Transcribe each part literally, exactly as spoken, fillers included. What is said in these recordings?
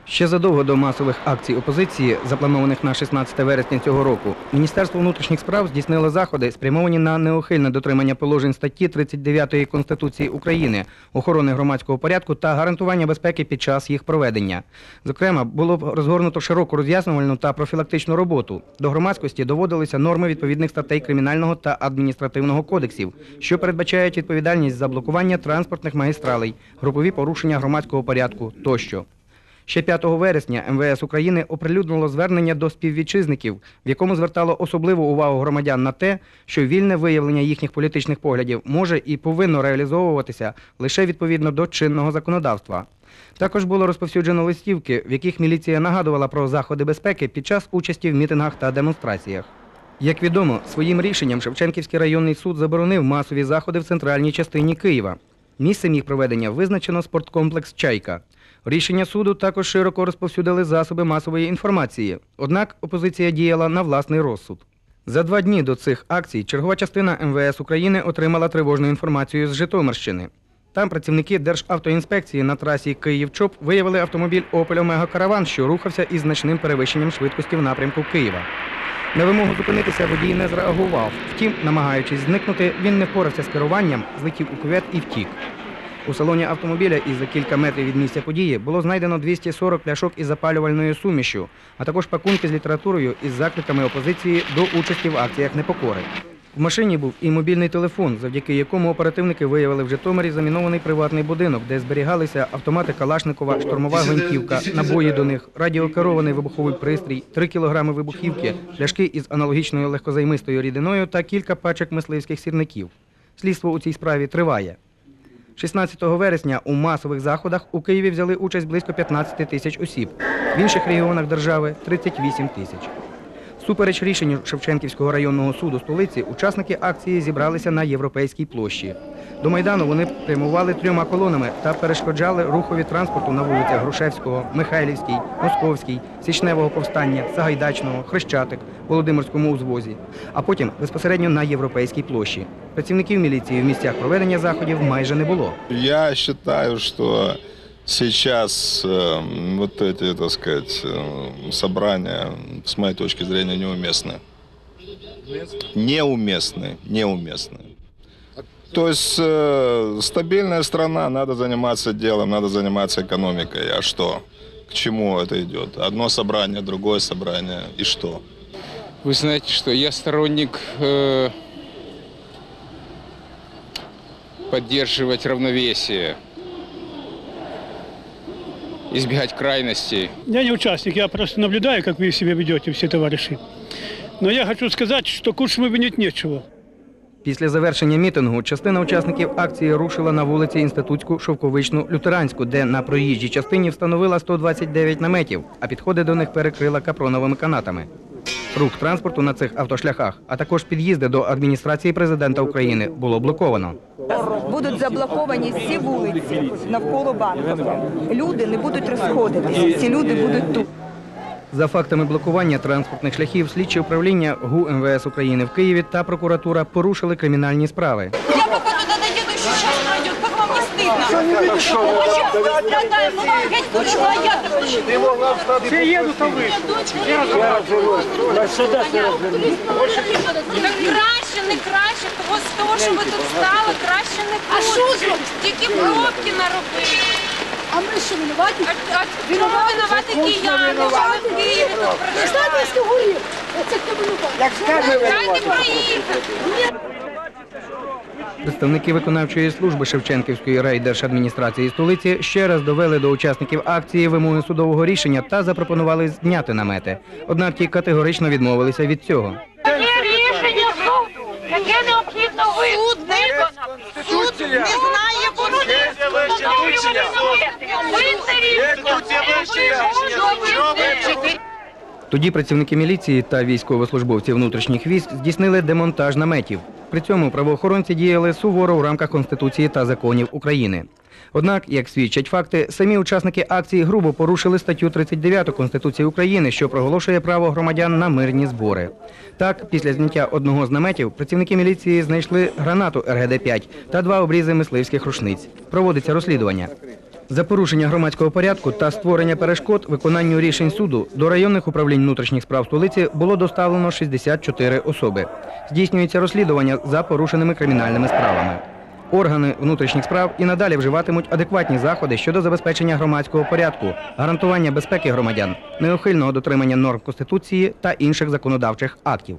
Ще задовго до масових акцій опозиції, запланованих на шістнадцяте вересня цього року, Міністерство внутрішніх справ здійснило заходи, спрямовані на неухильне дотримання положень статті тридцять дев'ятої Конституції України, охорони громадського порядку та гарантування безпеки під час їх проведення. Зокрема, було розгорнуто широку роз'яснювальну та профілактичну роботу. До громадськості доводилися норми відповідних статей Кримінального та Адміністративного кодексів, що передбачають відповідальність за блокування транспортних магістралей, групові порушення громадського порядку тощо. Ще п'ятого вересня ем ве ес України оприлюднило звернення до співвітчизників, в якому звертало особливу увагу громадян на те, що вільне виявлення їхніх політичних поглядів може і повинно реалізовуватися лише відповідно до чинного законодавства. Також було розповсюджено листівки, в яких міліція нагадувала про заходи безпеки під час участі в мітингах та демонстраціях. Як відомо, своїм рішенням Шевченківський районний суд заборонив масові заходи в центральній частині Києва. Місцем їх проведення визначено спорткомплекс «Чайка». Рішення суду також широко розповсюдили засоби масової інформації, однак опозиція діяла на власний розсуд. За два дні до цих акцій чергова частина ем ве ес України отримала тривожну інформацію з Житомирщини. Там працівники Державтоінспекції на трасі Київ-Чоп виявили автомобіль «Опель Омега Караван», що рухався із значним перевищенням швидкості в напрямку Києва. На вимогу зупинитися водій не зреагував. Втім, намагаючись зникнути, він не впорався з керуванням, злетів у кювет і втік. У салоні автомобіля і за кілька метрів від місця події було знайдено двісті сорок пляшок із запалювальною сумішю, а також пакунки з літературою із закликами опозиції до участі в акціях непокори. В машині був і мобільний телефон, завдяки якому оперативники виявили в Житомирі замінований приватний будинок, де зберігалися автомати Калашникова, штурмова гвинтівка, набої до них, радіокерований вибуховий пристрій, три кілограми вибухівки, пляшки із аналогічною легкозаймистою рідиною та кілька пачок мисливських сірників. Слідство у цій справі триває. шістнадцятого вересня у масових заходах у Києві взяли участь близько п'ятнадцяти тисяч осіб, в інших регіонах держави – тридцять вісім тисяч. Всупереч рішенню Шевченківського районного суду столиці, учасники акції зібралися на Європейській площі. До Майдану вони прямували трьома колонами та перешкоджали рухові транспорту на вулицях Грушевського, Михайлівській, Московській, Січневого повстання, Сагайдачного, Хрещатик, Володимирському узвозі, а потім безпосередньо на Європейській площі. Працівників міліції в місцях проведення заходів майже не було. Я вважаю, що сейчас э, вот эти, так сказать, э, собрания, с моей точки зрения, неуместны. Неуместны, неуместны. То есть э, стабильная страна, надо заниматься делом, надо заниматься экономикой. А что? К чему это идет? Одно собрание, другое собрание. И что? Вы знаете, что я сторонник э, поддерживать равновесие, избегать крайностей. Я не участник, я просто наблюдаю, как вы себя ведете, все товарищи. Но я хочу сказать, что Кучму винить нечего. Після завершення мітингу частина учасників акції рушила на вулиці Інститутську, Шовковичну, Лютеранську, де на проїжджій частині встановила сто двадцять дев'ять наметів, а підходи до них перекрила капроновими канатами. Рух транспорту на цих автошляхах, а також під'їзди до адміністрації президента України було блоковано. Будуть заблоковані всі вулиці навколо Банкової. Люди не будуть розходитися, ці люди будуть тут. За фактами блокування транспортних шляхів слідче управління ГУ ем ве ес України в Києві та прокуратура порушили кримінальні справи. Я пока туда доеду, еще час пройдет, как вам не стыдно? Почему мы страдаем? Ну, геть дочку, а я-то почему? Все едут, а вы? Я Так краще, не краще, того з того, що ви тут стали, краще не буде. А що ж? Тільки пробки наробили. А ми що, винуваті? А чому винуваті кияни, що ви в Києві тут проживаєте? Штатівський горів. Оце хто винуваті. Дайте проїхати. Представники виконавчої служби Шевченківської райдержадміністрації столиці ще раз довели до учасників акції вимоги судового рішення та запропонували зняти намети. Однак ті категорично відмовилися від цього. Є рішення суду, яке необхідно виконати. Суд не знає, куди встановлювати намети. Ви це рішення. Тоді працівники міліції та військовослужбовці внутрішніх військ здійснили демонтаж наметів. При цьому правоохоронці діяли суворо в рамках Конституції та законів України. Однак, як свідчать факти, самі учасники акції грубо порушили статтю тридцять дев'яту Конституції України, що проголошує право громадян на мирні збори. Так, після зняття одного з наметів працівники міліції знайшли гранату ер ге де п'ять та два обрізи мисливських рушниць. Проводиться розслідування. За порушення громадського порядку та створення перешкод виконанню рішень суду до районних управлінь внутрішніх справ столиці було доставлено шістдесят чотири особи. Здійснюється розслідування за порушеними кримінальними справами. Органи внутрішніх справ і надалі вживатимуть адекватні заходи щодо забезпечення громадського порядку, гарантування безпеки громадян, неухильного дотримання норм Конституції та інших законодавчих актів.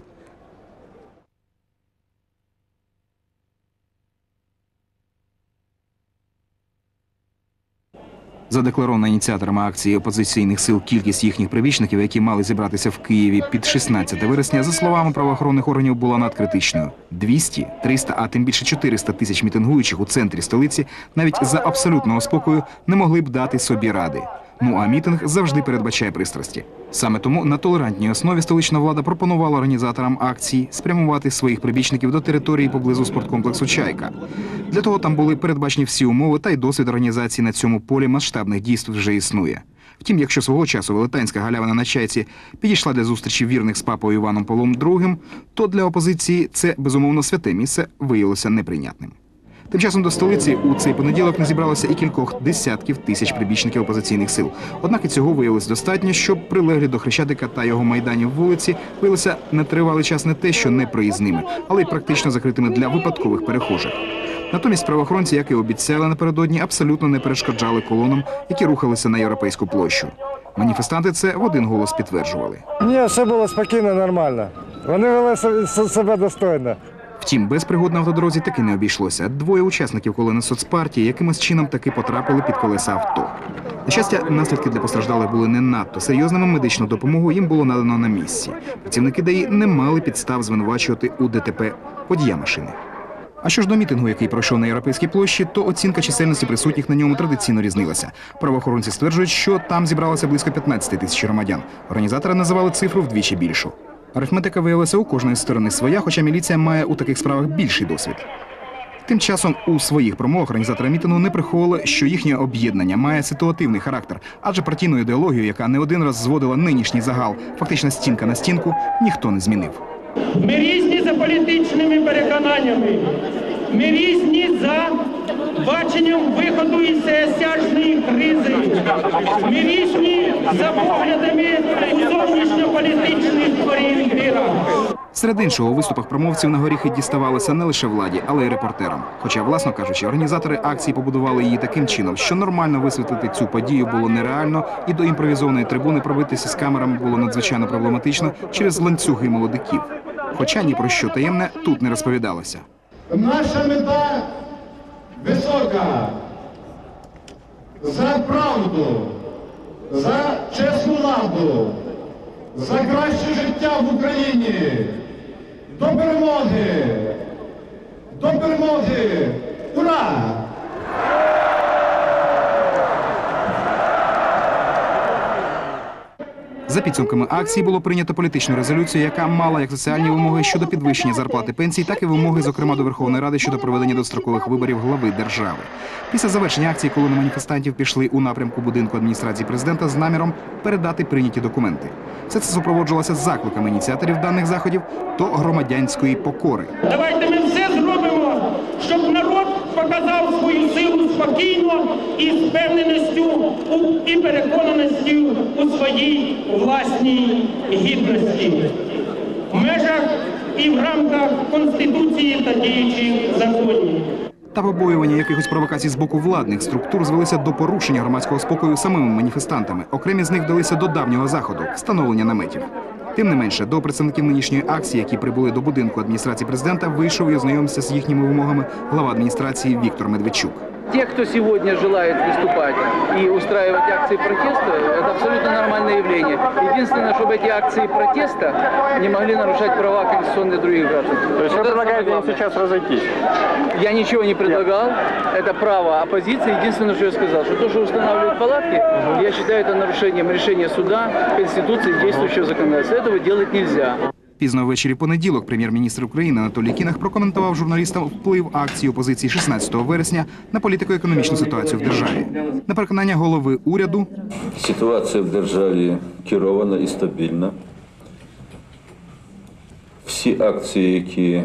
Задекларована ініціаторами акції опозиційних сил кількість їхніх прибічників, які мали зібратися в Києві під шістнадцяте вересня, за словами правоохоронних органів, була надкритичною. двісті, триста, а тим більше чотириста тисяч мітингуючих у центрі столиці навіть за абсолютного спокою не могли б дати собі ради. Ну а мітинг завжди передбачає пристрасті. Саме тому на толерантній основі столична влада пропонувала організаторам акції спрямувати своїх прибічників до території поблизу спорткомплексу «Чайка». Для того там були передбачені всі умови, та й досвід організації на цьому полі масштабних дійств вже існує. Втім, якщо свого часу Велетенська галявина на Чайці підійшла для зустрічі вірних з папою Іваном Павлом другим, то для опозиції це, безумовно, святе місце виявилося неприйнятним. Тим часом до столиці у цей понеділок не зібралося і кількох десятків тисяч прибічників опозиційних сил. Однак і цього виявилось достатньо, щоб прилеглі до Хрещатика та його майданів вулиці виявилися на тривалий час не те, що непроїзними, але й практично закритими для випадкових перехожих. Натомість правоохоронці, як і обіцяли напередодні, абсолютно не перешкоджали колонам, які рухалися на Європейську площу. Маніфестанти це в один голос підтверджували. Ні, все було спокійно, нормально. Вони вели себе достойно. Втім, без пригод на автодорозі таки не обійшлося. Двоє учасників колони соцпартії якимось чином таки потрапили під колеса авто. На щастя, наслідки для постраждалих були не надто серйозними, медичну допомогу їм було надано на місці. Працівники ДАІ не мали підстав звинувачувати у ДТП водія машини. А що ж до мітингу, який пройшов на Європейській площі, то оцінка чисельності присутніх на ньому традиційно різнилася. Правоохоронці стверджують, що там зібралося близько п'ятнадцять тисяч громадян. Організатори називали цифру вдвічі більшу. Арифметика виявилася у кожної сторони своя, хоча міліція має у таких справах більший досвід. Тим часом у своїх промовах організатори мітингу не приховували, що їхнє об'єднання має ситуативний характер, адже партійну ідеологію, яка не один раз зводила нинішній загал, фактично стінка на стінку, ніхто не змінив. Ми різні за політичними переконаннями, ми різні за баченням виходу із сяжної кризи, ми різні за поглядами у зовнішньополітичних орієнтирах. Серед іншого, у виступах промовців на горіхи діставалося не лише владі, але й репортерам. Хоча, власно кажучи, організатори акції побудували її таким чином, що нормально висвітлити цю подію було нереально, і до імпровізованої трибуни пробитися з камерами було надзвичайно проблематично через ланцюги молодиків. Хоча ні про що таємне тут не розповідалося. Наша мета висока. За правду, за чесну владу, за краще життя в Україні. До перемоги! До перемоги! Ура! За підсумками акції було прийнято політичну резолюцію, яка мала як соціальні вимоги щодо підвищення зарплати пенсій, так і вимоги, зокрема, до Верховної Ради щодо проведення дострокових виборів глави держави. Після завершення акції колони маніфестантів пішли у напрямку будинку адміністрації президента з наміром передати прийняті документи. Все це супроводжувалося закликами ініціаторів даних заходів до громадянської покори. Давайте ми все зробимо, щоб народ показав свою силу спокійно і з впевненістю і переконаністю у своїй власній гідності. В межах і в рамках Конституції та діючих законів. Та побоювання якихось провокацій з боку владних структур звелися до порушення громадського спокою самими маніфестантами. Окремі з них вдалися до давнього заходу – встановлення наметів. Тим не менше, до представників нинішньої акції, які прибули до будинку адміністрації президента, вийшов і ознайомився з їхніми вимогами глава адміністрації Віктор Медведчук. Те, кто сегодня желает выступать и устраивать акции протеста, это абсолютно нормальное явление. Единственное, чтобы эти акции протеста не могли нарушать права конституционных других граждан. То есть вы предлагаете им сейчас разойтись? Я ничего не предлагал. Это право оппозиции. Единственное, что я сказал, что то, что устанавливают палатки, я считаю это нарушением решения суда, Конституции, действующего законодательства. Этого делать нельзя. Пізно ввечері понеділок прем'єр-міністр України Анатолій Кінах прокоментував журналістам вплив акції опозиції шістнадцятого вересня на політико-економічну ситуацію в державі. На переконання голови уряду, ситуація в державі керована і стабільна. Всі акції, які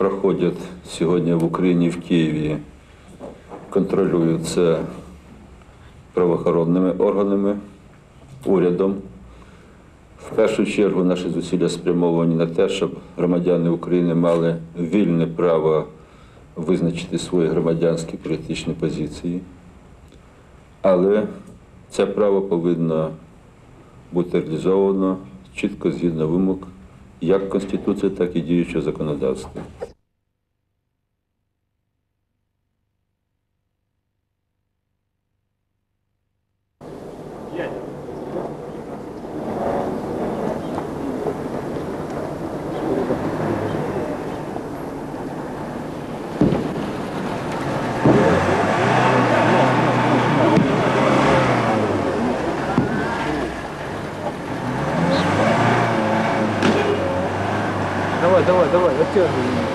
проходять сьогодні в Україні, в Києві, контролюються правоохоронними органами, урядом. В першу чергу наші зусилля спрямовані на те, щоб громадяни України мали вільне право визначити свої громадянські політичні позиції. Але це право повинно бути реалізовано чітко згідно вимог як Конституції, так і діючого законодавства. Давай, давай, давай, оттягивай.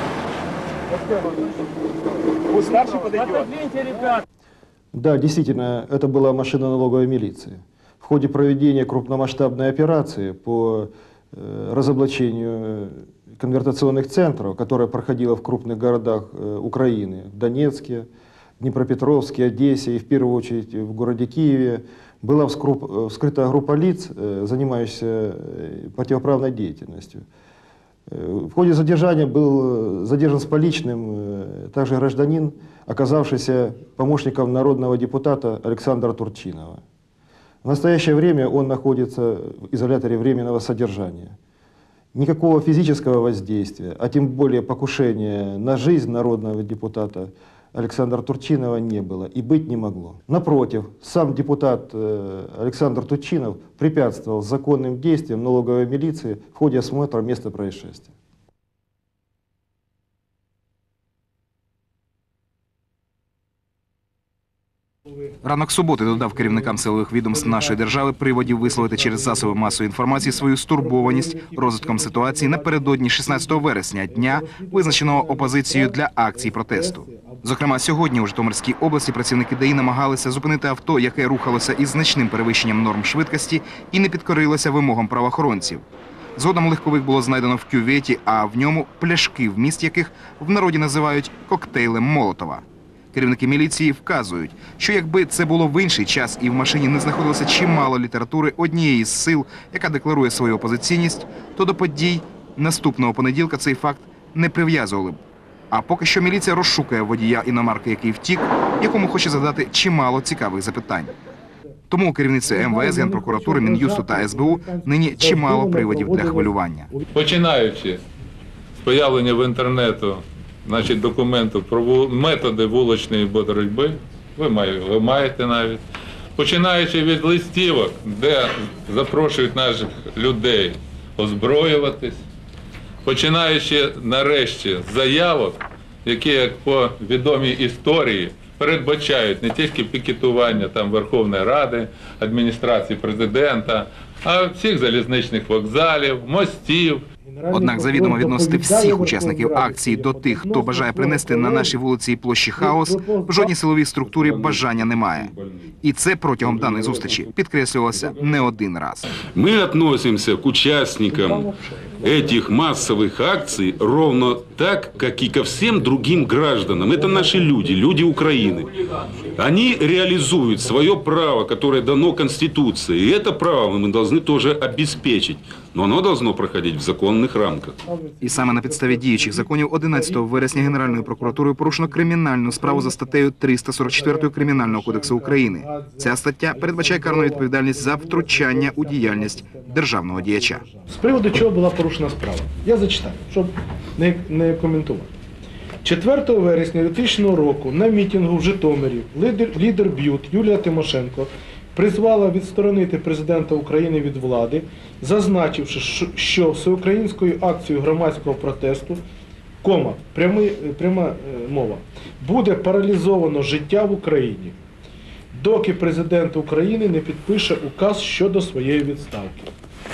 Пусть старший подойдет. Да, действительно, это была машина налоговой милиции. В ходе проведения крупномасштабной операции по э, разоблачению конвертационных центров, которая проходила в крупных городах э, Украины, в Донецке, Днепропетровске, Одессе и в первую очередь в городе Киеве, была вскруп, вскрыта группа лиц, э, занимающихся противоправной деятельностью. В ходе задержания был задержан с поличным также гражданин, оказавшийся помощником народного депутата Александра Турчинова. В настоящее время он находится в изоляторе временного содержания. Никакого физического воздействия, а тем более покушения на жизнь народного депутата Александра Турчинова не было и быть не могло. Напротив, сам депутат Александр Турчинов препятствовал законным действиям налоговой милиции в ходе осмотра места происшествия. Ранок суботи додав керівникам силових відомств нашої держави приводів висловити через засоби масової інформації свою стурбованість розвитком ситуації напередодні шістнадцятого вересня, дня, визначеного опозицією для акцій протесту. Зокрема, сьогодні у Житомирській області працівники ДАІ намагалися зупинити авто, яке рухалося із значним перевищенням норм швидкості і не підкорилося вимогам правоохоронців. Згодом легковик було знайдено в кюветі, а в ньому пляшки, вміст яких в народі називають коктейлем Молотова. Керівники міліції вказують, що якби це було в інший час і в машині не знаходилося чимало літератури однієї з сил, яка декларує свою опозиційність, то до подій наступного понеділка цей факт не прив'язували б. А поки що міліція розшукує водія іномарки, який втік, якому хоче задати чимало цікавих запитань. Тому у керівниці ем ве ес, Генпрокуратури, Мін'юсту та ес бе у нині чимало приводів для хвилювання. Починаючи з появлення в інтернету, значить, документів про методи вуличної боротьби, ви маєте, ви маєте навіть, починаючи від листівок, де запрошують наших людей озброюватись, починаючи нарешті з заявок, які, як по відомій історії, передбачають не тільки пікетування там Верховної Ради, адміністрації президента, а всіх залізничних вокзалів, мостів. Однак завідомо відносити всіх учасників акції до тих, хто бажає принести на наші вулиці і площі хаос, в жодній силовій структурі бажання немає. І це протягом даної зустрічі підкреслювалося не один раз. Ми відносимося к учасникам этих массовых акций ровно так, как и ко всем другим гражданам. Это наши люди, люди Украины. Они реализуют свое право, которое дано Конституцией. И это право мы должны тоже обеспечить. Но оно должно проходить в законних рамках. І саме на підставі діючих законів одинадцятого вересня Генеральною прокуратурою порушено кримінальну справу за статтею триста сорок чотири Кримінального кодексу України. Ця стаття передбачає карну відповідальність за втручання у діяльність державного діяча. З приводу чого була порушена справа? Я зачитаю, щоб не, не коментувати. четвертого вересня дві тисячі року на мітингу в Житомирі лідер, лідер БЮТ Юлія Тимошенко призвала відсторонити президента України від влади, зазначивши, що всеукраїнською акцією громадського протесту, кома, прямий, пряма мова, буде паралізовано життя в Україні, доки президент України не підпише указ щодо своєї відставки.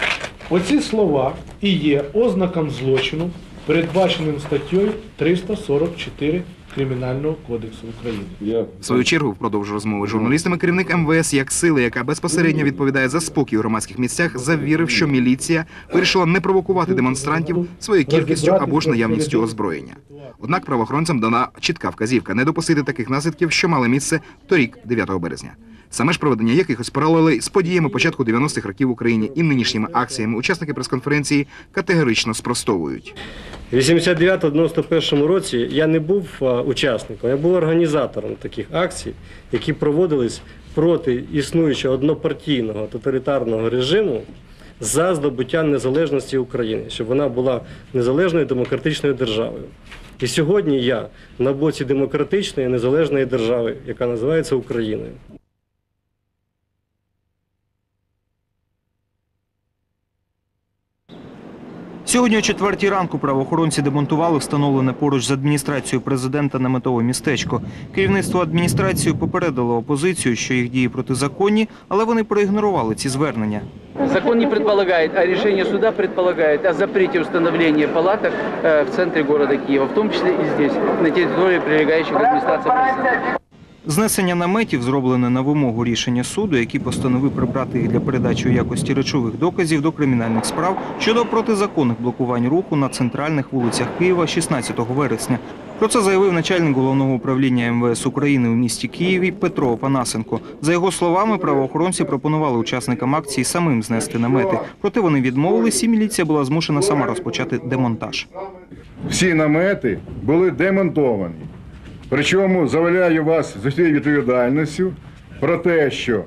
Оці слова і є ознаком злочину, передбаченим статтею триста сорок чотири Кримінального кодексу України. В свою чергу, впродовж розмови з журналістами, керівник ем ве ес, як сили, яка безпосередньо відповідає за спокій у громадських місцях, завірив, що міліція вирішила не провокувати демонстрантів своєю кількістю або ж наявністю озброєння. Однак правоохоронцям дана чітка вказівка не допустити таких наслідків, що мали місце торік, дев'ятого березня. Саме ж проведення якихось паралелей з подіями початку дев'яностих років в Україні і нинішніми акціями учасники прес-конференції категорично спростовують. У вісімдесят дев'ятому - дев'яносто першому році я не був учасником, я був організатором таких акцій, які проводились проти існуючого однопартійного тоталітарного режиму за здобуття незалежності України, щоб вона була незалежною демократичною державою. І сьогодні я на боці демократичної незалежної держави, яка називається Україною. Сьогодні о четвертій ранку правоохоронці демонтували встановлене поруч з адміністрацією президента наметове містечко. Керівництво адміністрації попередило опозицію, що їх дії протизаконні, але вони проігнорували ці звернення. Закон не предполагает, а решение суда предполагает о запрете установления палаток в центре города Киева, в том числе и здесь, на территории, прилегающих к администрации президента. Знесення наметів зроблене на вимогу рішення суду, який постановив прибрати їх для передачі у якості речових доказів до кримінальних справ щодо протизаконних блокувань руху на центральних вулицях Києва шістнадцятого вересня. Про це заявив начальник Головного управління ем ве ес України у місті Києві Петро Опанасенко. За його словами, правоохоронці пропонували учасникам акції самим знести намети. Проте вони відмовились і міліція була змушена сама розпочати демонтаж. Всі намети були демонтовані. Причому заваляю вас з усією відповідальністю про те, що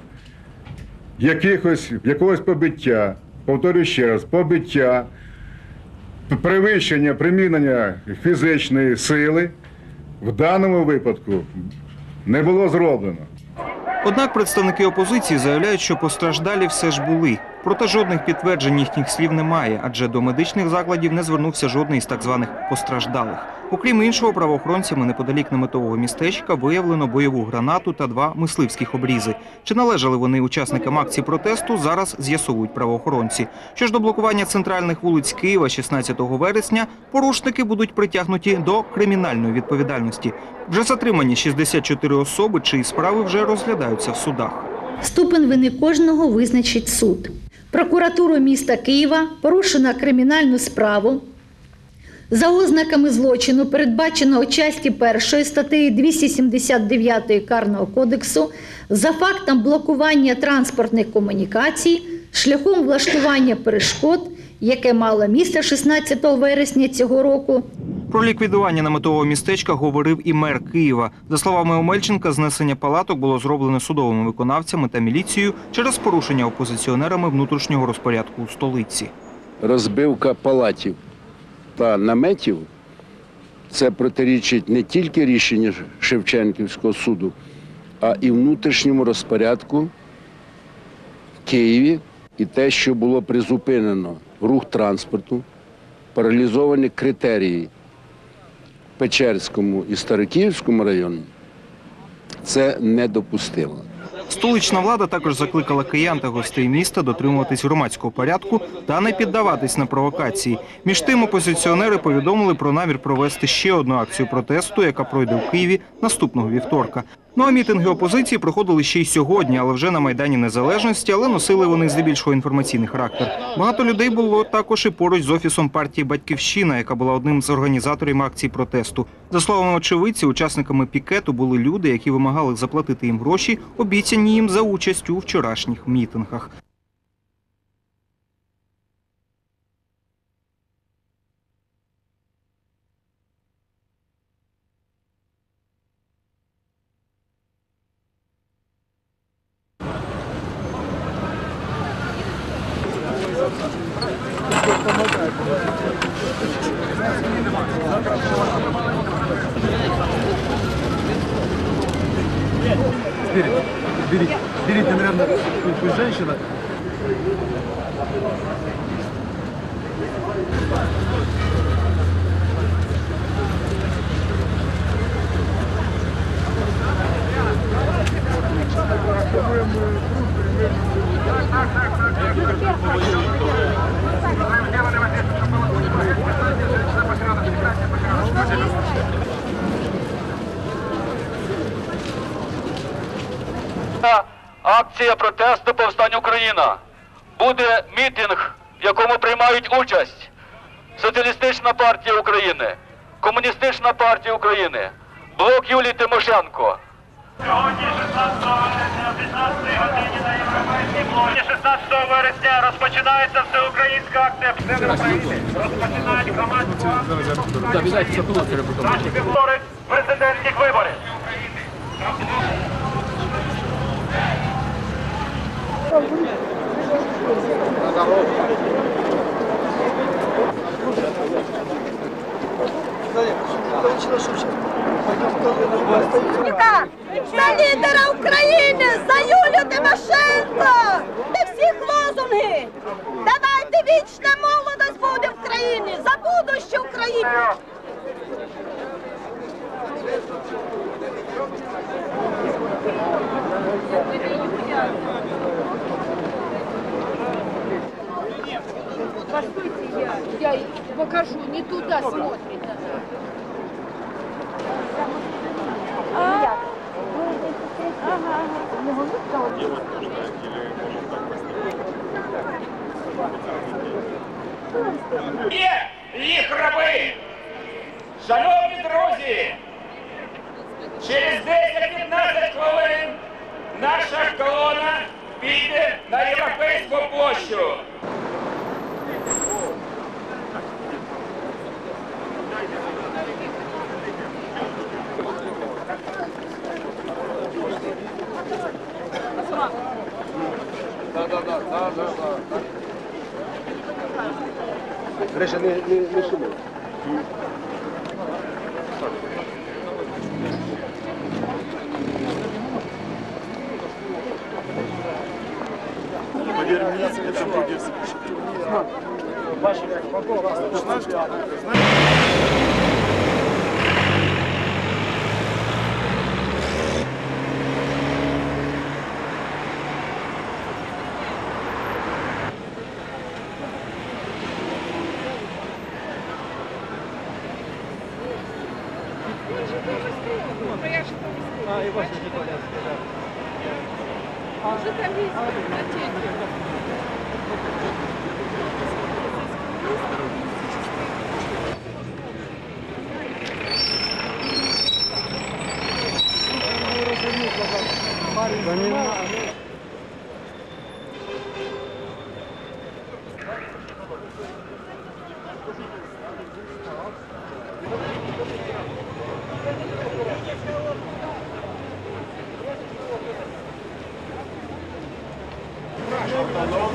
якихось, якогось побиття, повторюю ще раз, побиття, перевищення, примінення фізичної сили в даному випадку не було зроблено. Однак представники опозиції заявляють, що постраждалі все ж були. Проте жодних підтверджень їхніх слів немає, адже до медичних закладів не звернувся жодний із так званих постраждалих. Окрім іншого, правоохоронцями неподалік наметового містечка виявлено бойову гранату та два мисливських обрізи. Чи належали вони учасникам акції протесту, зараз з'ясовують правоохоронці. Що ж до блокування центральних вулиць Києва шістнадцятого вересня, порушники будуть притягнуті до кримінальної відповідальності. Вже затримані шістдесят чотири особи, чиї справи вже розглядаються в судах. Ступень вини кожного визначить суд. Прокуратурою міста Києва порушено кримінальну справу за ознаками злочину, передбаченого часті першої статті двісті сімдесят дев'ять Карного кодексу, за фактом блокування транспортних комунікацій шляхом влаштування перешкод, яке мало місце шістнадцятого вересня цього року. Про ліквідування наметового містечка говорив і мер Києва. За словами Омельченка, знесення палаток було зроблено судовими виконавцями та міліцією через порушення опозиціонерами внутрішнього розпорядку у столиці. Розбивка палатів та наметів – це протирічить не тільки рішенню Шевченківського суду, а і внутрішньому розпорядку в Києві. І те, що було призупинено рух транспорту, паралізовані критерії в Печерському і Старокиївському районі, це недопустимо. Столична влада також закликала киян та гостей міста дотримуватись громадського порядку та не піддаватись на провокації. Між тим, опозиціонери повідомили про намір провести ще одну акцію протесту, яка пройде у Києві наступного вівторка. Ну а мітинги опозиції проходили ще й сьогодні, але вже на Майдані Незалежності, але носили вони здебільшого інформаційний характер. Багато людей було також і поруч з офісом партії «Батьківщина», яка була одним з організаторів акції протесту. За словами очевидців, учасниками пікету були люди, які вимагали заплатити їм гроші, обіцяні їм за участь у вчорашніх мітингах. Берите, берите, берите, наверное, пусть женщина. Акція протесту повстань Україна. Буде мітинг, в якому приймають участь Соціалістична партія України, Комуністична партія України, Блок Юлії Тимошенко. Сьогодні, шістнадцятого вересня шістнадцятій годині на Європейській площі. шістнадцятого вересня розпочинається всеукраїнська акція «Все України». Розпочинають громадську акцію. Наші півтори президентських виборів. За лідера України, за Юлію Тимошенко! Та всіх лозунги! Давайте вічна молодость буде в країні, за будуще України! Постойте, я, я покажу, не туда смотрит. А? Є їх раби! Шановні друзі! Через десять-п'ятнадцять хвилин наша колона піде на Європейську площу. Да, да, да, да, да, да. Гриша, не, не, не шуми. Поверь мне, это будет А, и ваши не понятно, да. Уже там есть на Шановні